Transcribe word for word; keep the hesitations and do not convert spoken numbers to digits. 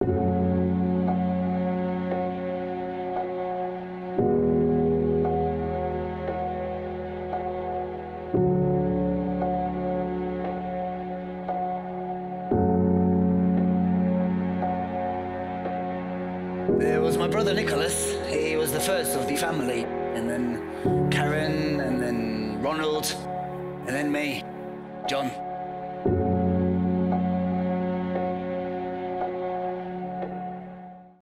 There was my brother Nicholas. He was the first of the family. And then Karen, and then Ronald, and then me, John.